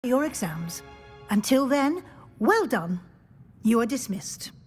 your exams. Until then, well done. You are dismissed.